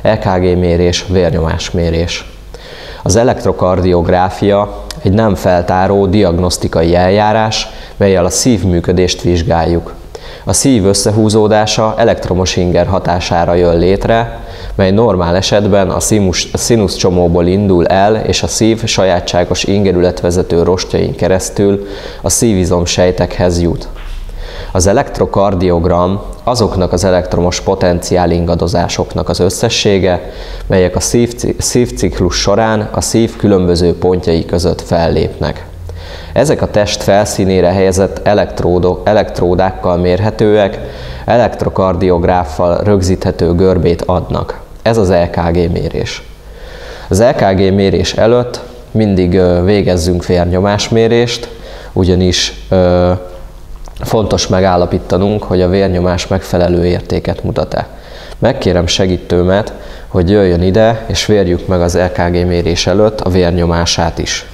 EKG mérés, vérnyomásmérés. Az elektrokardiográfia egy nem feltáró diagnosztikai eljárás, mellyel a szívműködést vizsgáljuk. A szív összehúzódása elektromos inger hatására jön létre, mely normál esetben a színuszcsomóból indul el, és a szív sajátságos ingerületvezető rostjain keresztül a szívizomsejtekhez jut. Az elektrokardiogram azoknak az elektromos potenciál ingadozásoknak az összessége, melyek a szívciklus során a szív különböző pontjai között fellépnek. Ezek a test felszínére helyezett elektródákkal mérhetőek, elektrokardiográffal rögzíthető görbét adnak. Ez az EKG mérés. Az EKG mérés előtt mindig végezzünk vérnyomásmérést, ugyanis fontos megállapítanunk, hogy a vérnyomás megfelelő értéket mutat-e. Megkérem segítőmet, hogy jöjjön ide, és vérjük meg az EKG mérés előtt a vérnyomását is.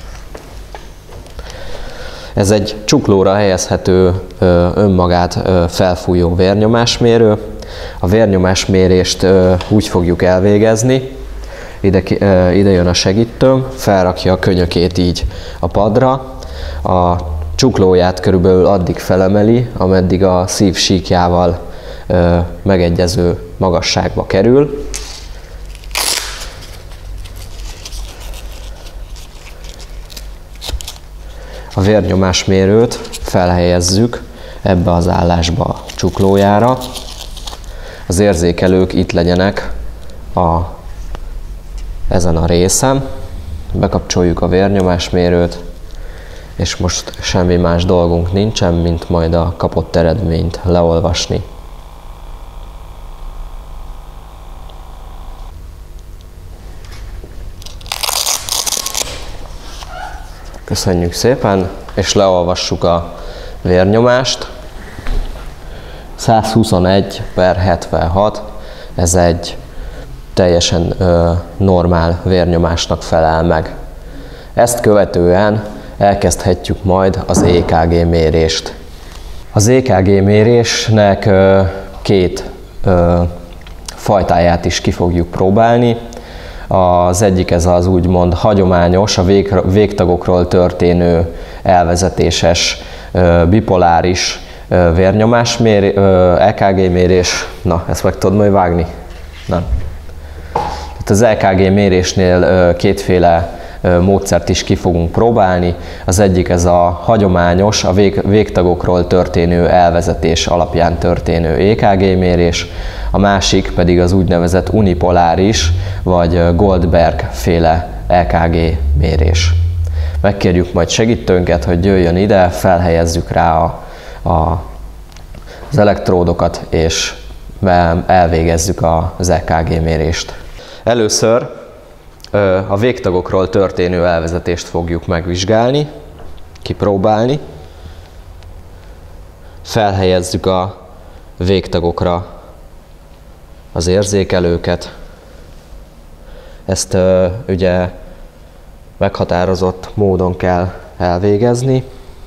Ez egy csuklóra helyezhető, önmagát felfújó vérnyomásmérő. A vérnyomásmérést úgy fogjuk elvégezni, ide jön a segítőm, felrakja a könyökét így a padra, a csuklóját körülbelül addig felemeli, ameddig a szív síkjával megegyező magasságba kerül. A vérnyomásmérőt felhelyezzük ebbe az állásba a csuklójára. Az érzékelők itt legyenek ezen a részen. Bekapcsoljuk a vérnyomásmérőt, és most semmi más dolgunk nincsen, mint majd a kapott eredményt leolvasni. Köszönjük szépen, és leolvassuk a vérnyomást. 121/76, ez egy teljesen normál vérnyomásnak felel meg. Ezt követően elkezdhetjük majd az EKG mérést. Az EKG mérésnek két fajtáját is ki fogjuk próbálni. Az egyik ez az úgymond hagyományos, a végtagokról történő elvezetéses, bipoláris EKG mérés. Na, ezt meg tudod majd vágni? Nem. Tehát az EKG mérésnél kétféle módszert is ki fogunk próbálni. Az egyik ez a hagyományos, a végtagokról történő elvezetés alapján történő EKG mérés, a másik pedig az úgynevezett unipoláris vagy Goldberg féle EKG mérés. Megkérjük majd segítőnket, hogy jöjjön ide, felhelyezzük rá az elektródokat, és elvégezzük az EKG mérést. Először a végtagokról történő elvezetést fogjuk megvizsgálni, kipróbálni. Felhelyezzük a végtagokra az érzékelőket. Ezt ugye meghatározott módon kell elvégezni.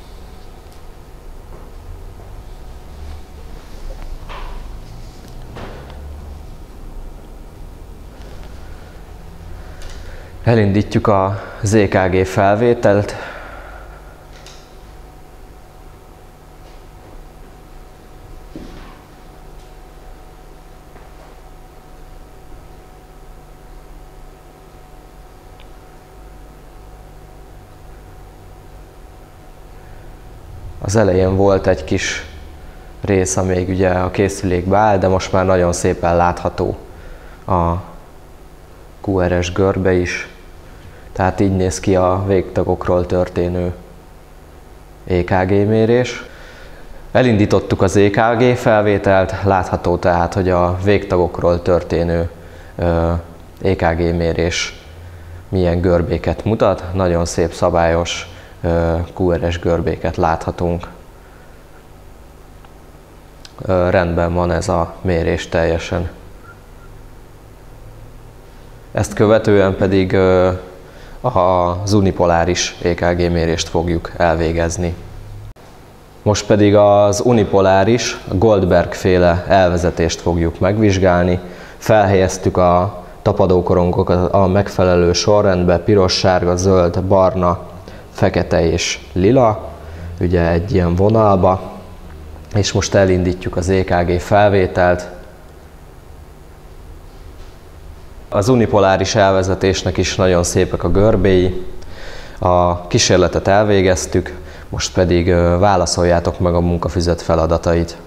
Elindítjuk az EKG felvételt. Az elején volt egy kis rész, amíg ugye a készülékbe áll, de most már nagyon szépen látható a QRS görbe is. Tehát így néz ki a végtagokról történő EKG mérés. Elindítottuk az EKG felvételt, látható tehát, hogy a végtagokról történő EKG mérés milyen görbéket mutat. Nagyon szép szabályos QRS görbéket láthatunk. Rendben van ez a mérés teljesen. Ezt követően pedig az unipoláris EKG mérést fogjuk elvégezni. Most pedig az unipoláris, Goldberg féle elvezetést fogjuk megvizsgálni. Felhelyeztük a tapadókorongokat a megfelelő sorrendben, piros, sárga, zöld, barna, fekete és lila, ugye egy ilyen vonalba, és most elindítjuk az EKG felvételt. Az unipoláris elvezetésnek is nagyon szépek a görbéi. A kísérletet elvégeztük, most pedig válaszoljátok meg a munkafüzet feladatait.